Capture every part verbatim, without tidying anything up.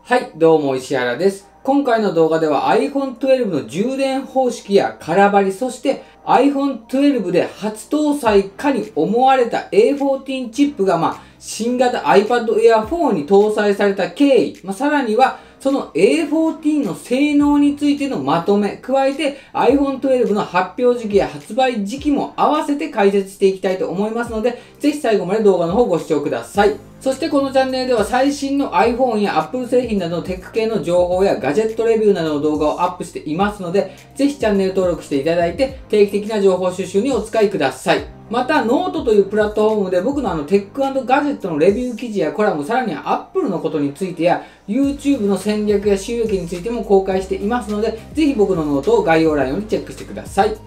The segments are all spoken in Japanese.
はい、どうも石原です。今回の動画では アイフォントゥエルブ の充電方式や空張り、そして アイフォントゥエルブ で初搭載かに思われた エーフォーティーン チップが、まあ、新型 iPad Air フォーに搭載された経緯、まあ、さらにはその エーフォーティーン の性能についてのまとめ、加えて アイフォントゥエルブ の発表時期や発売時期も合わせて解説していきたいと思いますので、ぜひ最後まで動画の方ご視聴ください。そしてこのチャンネルでは最新の iPhone や Apple 製品などのテック系の情報やガジェットレビューなどの動画をアップしていますので、ぜひチャンネル登録していただいて定期的な情報収集にお使いください。また、ノートというプラットフォームで僕のあのテック&ガジェットのレビュー記事やコラム、さらには Apple のことについてや YouTube の戦略や収益についても公開していますので、ぜひ僕のノートを概要欄よりチェックしてください。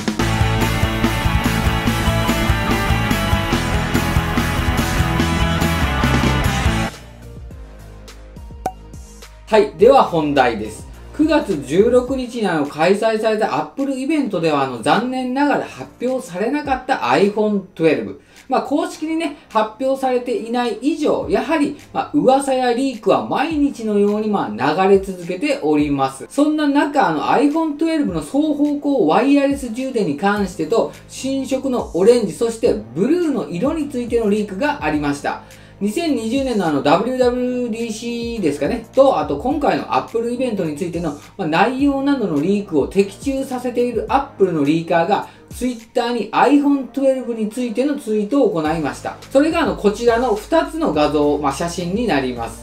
はい。では本題です。くがつじゅうろくにちにあの開催された Apple イベントではあの残念ながら発表されなかった アイフォントゥエルブ。まあ公式にね、発表されていない以上、やはり、まあ、噂やリークは毎日のようにまあ流れ続けております。そんな中、あの アイフォントゥエルブ の双方向ワイヤレス充電に関してと、新色のオレンジ、そしてブルーの色についてのリークがありました。にせんにじゅうねんのあの ダブリューダブリューディーシー ですかね。と、あと今回の Apple イベントについての、まあ、内容などのリークを的中させている Apple のリーカーが Twitter に アイフォントゥエルブ についてのツイートを行いました。それがあのこちらのふたつの画像、まあ、写真になります。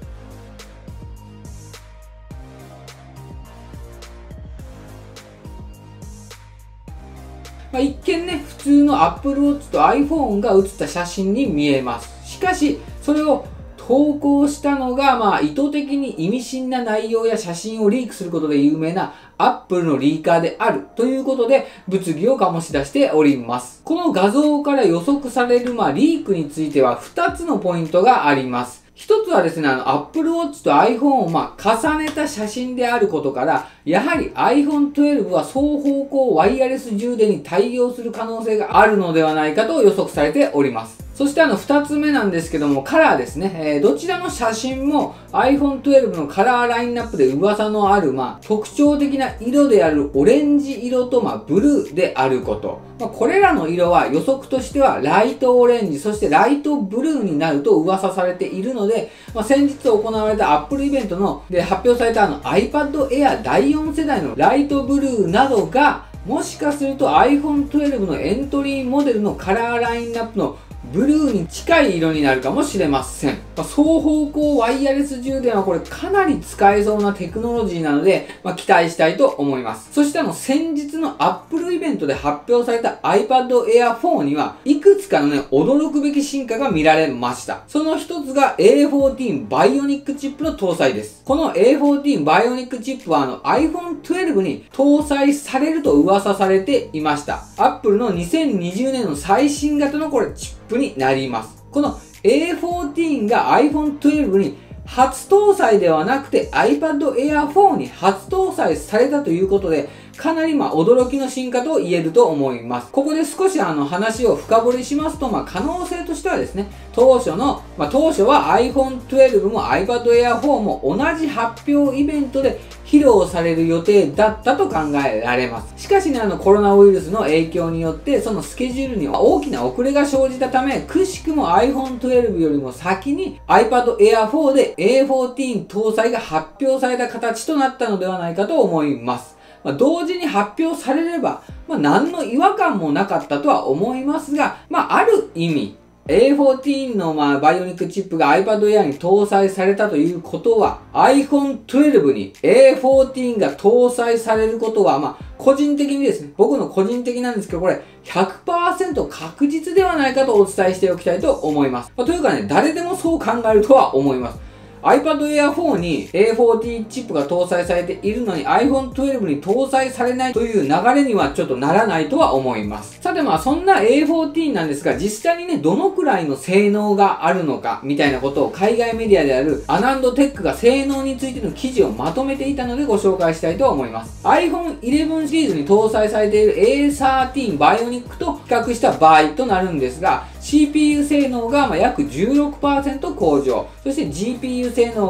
まあ、一見ね、普通の Apple Watch と iPhone が写った写真に見えます。しかし、それを投稿したのが、まあ、意図的に意味深な内容や写真をリークすることで有名な Apple のリーカーであるということで、物議を醸し出しております。この画像から予測される、まあ、リークについてはふたつのポイントがあります。一つはですね、あの、Apple Watch と iPhone をまあ、重ねた写真であることから、やはり アイフォントゥエルブ は双方向ワイヤレス充電に対応する可能性があるのではないかと予測されております。そしてあの二つ目なんですけども、カラーですね。えー、どちらの写真も アイフォントゥエルブ のカラーラインナップで噂のある、まあ、特徴的な色であるオレンジ色と、まあ、ブルーであること。まあ、これらの色は予測としてはライトオレンジ、そしてライトブルーになると噂されているので、まあ、先日行われた Apple イベントので発表されたあの iPad Air だいよん世代のライトブルーなどが、もしかすると アイフォントゥエルブ のエントリーモデルのカラーラインナップのブルーに近い色になるかもしれません。まあ、双方向ワイヤレス充電はこれかなり使えそうなテクノロジーなので、まあ、期待したいと思います。そしてあの先日の Apple イベントで発表された iPad Air フォーにはいくつかのね、驚くべき進化が見られました。その一つが エーフォーティーン バイオニックチップの搭載です。この エーフォーティーン バイオニックチップはあの アイフォントゥエルブ に搭載されると噂されていました。Apple のにせんにじゅうねんの最新型のこれチップになります。この エーフォーティーン が アイフォントゥエルブ に初搭載ではなくて iPad Air フォーに初搭載されたということで、かなりまあ驚きの進化と言えると思います。ここで少しあの話を深掘りしますと、まあ可能性としてはですね、当初の、まあ当初は アイフォントゥエルブ も iPad Air フォーも同じ発表イベントで披露される予定だったと考えられます。しかしね、あのコロナウイルスの影響によって、そのスケジュールには大きな遅れが生じたため、くしくも アイフォントゥエルブ よりも先に iPad Air フォーで エーフォーティーン 搭載が発表された形となったのではないかと思います。まあ、同時に発表されれば、まあ、何の違和感もなかったとは思いますが、まあ、ある意味、エーフォーティーン のまあバイオニックチップが iPad Air に搭載されたということは、アイフォントゥエルブ に エーフォーティーン が搭載されることは、まあ、個人的にですね、僕の個人的なんですけど、これ ひゃくパーセント 確実ではないかとお伝えしておきたいと思います。まあ、というかね、誰でもそう考えるとは思います。iPad Air フォーに エーフォーティーン チップが搭載されているのに アイフォントゥエルブ に搭載されないという流れにはちょっとならないとは思います。さてまあそんな エーフォーティーン なんですが、実際にね、どのくらいの性能があるのかみたいなことを海外メディアである アナンドテックが性能についての記事をまとめていたのでご紹介したいと思います。アイフォンイレブン シリーズに搭載されている エーサーティーン バイオニックと比較した場合となるんですが、シーピーユー 性能がまあ約 じゅうろくパーセント 向上、そして ジーピーユー 性能が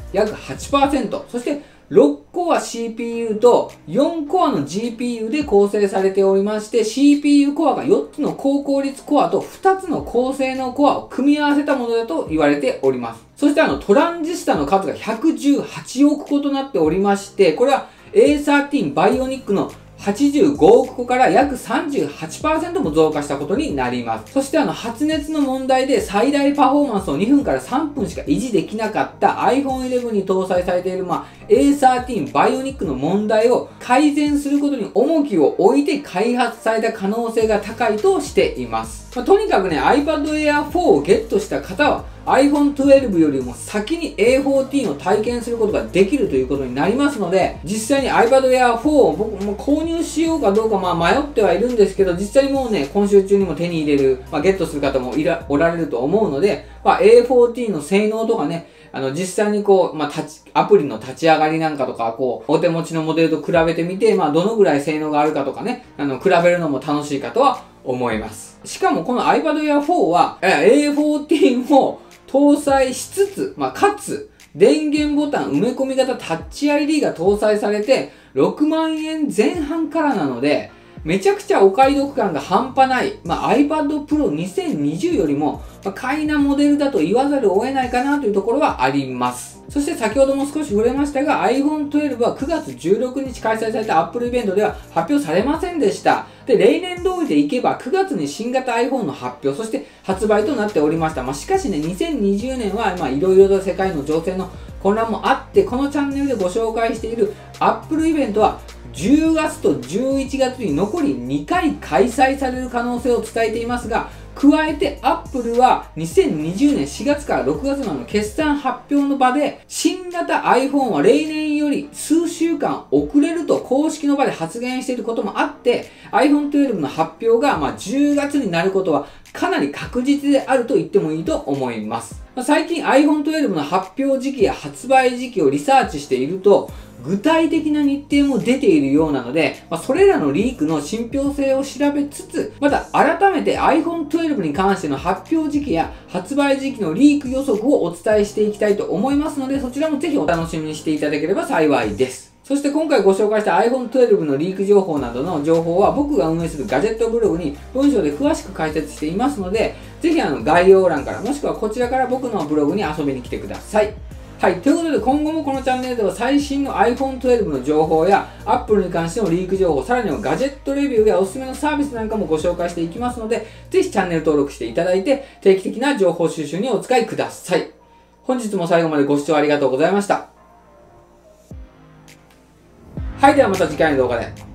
約 はちパーセント、そしてろっコア シーピーユー とよんコアの ジーピーユー で構成されておりまして、シーピーユー コアがよっつの高効率コアとふたつの高性能コアを組み合わせたものだと言われております。そしてあのトランジスタの数がひゃくじゅうはちおく個となっておりまして、これは エーサーティーン バイオニックのはちじゅうごおく個から約 さんじゅうはちパーセント も増加したことになります。そしてあの発熱の問題で最大パフォーマンスをにふんからさんぷんしか維持できなかった iPhone イレブンに搭載されている、まあ、エーサーティーン バイオニックの問題を改善することに重きを置いて開発された可能性が高いとしています。まあ、とにかくね、iPad Air フォーをゲットした方は アイフォントゥエルブ よりも先に エーフォーティーン を体験することができるということになりますので、実際に iPad Air フォーを僕も購入しようかどうかまあ迷ってはいるんですけど、実際にもうね、今週中にも手に入れる、まあ、ゲットする方もいらおられると思うので、まあ、エーフォーティーン の性能とかね、あの、実際にこう、まあ、立ち、アプリの立ち上がりなんかとか、こう、お手持ちのモデルと比べてみて、まあ、どのぐらい性能があるかとかね、あの、比べるのも楽しいかとは思います。しかもこの iPad Air フォーは、エーフォーティーン を搭載しつつ、まあ、かつ、電源ボタン埋め込み型タッチ アイディー が搭載されて、ろくまんえんぜん半からなので、めちゃくちゃお買い得感が半端ない、まあ、iPad Pro にせんにじゅうよりも、まあ、買いなモデルだと言わざるを得ないかなというところはあります。そして先ほども少し触れましたが アイフォントゥエルブ はくがつじゅうろくにち開催された Apple イベントでは発表されませんでした。で、例年通りでいけばくがつに新型 iPhone の発表、そして発売となっておりました。まあ、しかしね、にせんにじゅうねんは、まあ、いろいろと世界の情勢の混乱もあって、このチャンネルでご紹介している Apple イベントはじゅうがつとじゅういちがつに残りにかい開催される可能性を伝えていますが、加えて Apple はにせんにじゅうねんしがつからろくがつまでの決算発表の場で、新型 iPhone は例年より数週間遅れると公式の場で発言していることもあって、アイフォントゥエルブ の発表がまあじゅうがつになることはかなり確実であると言ってもいいと思います。最近 アイフォントゥエルブ の発表時期や発売時期をリサーチしていると、具体的な日程も出ているようなので、まあ、それらのリークの信憑性を調べつつ、また改めて アイフォントゥエルブ に関しての発表時期や発売時期のリーク予測をお伝えしていきたいと思いますので、そちらもぜひお楽しみにしていただければ幸いです。そして今回ご紹介した アイフォントゥエルブ のリーク情報などの情報は僕が運営するガジェットブログに文章で詳しく解説していますので、ぜひあの概要欄からもしくはこちらから僕のブログに遊びに来てください。はい。ということで、今後もこのチャンネルでは最新の アイフォントゥエルブ の情報や Apple に関してのリーク情報、さらにはガジェットレビューやおすすめのサービスなんかもご紹介していきますので、ぜひチャンネル登録していただいて、定期的な情報収集にお使いください。本日も最後までご視聴ありがとうございました。はい。ではまた次回の動画で。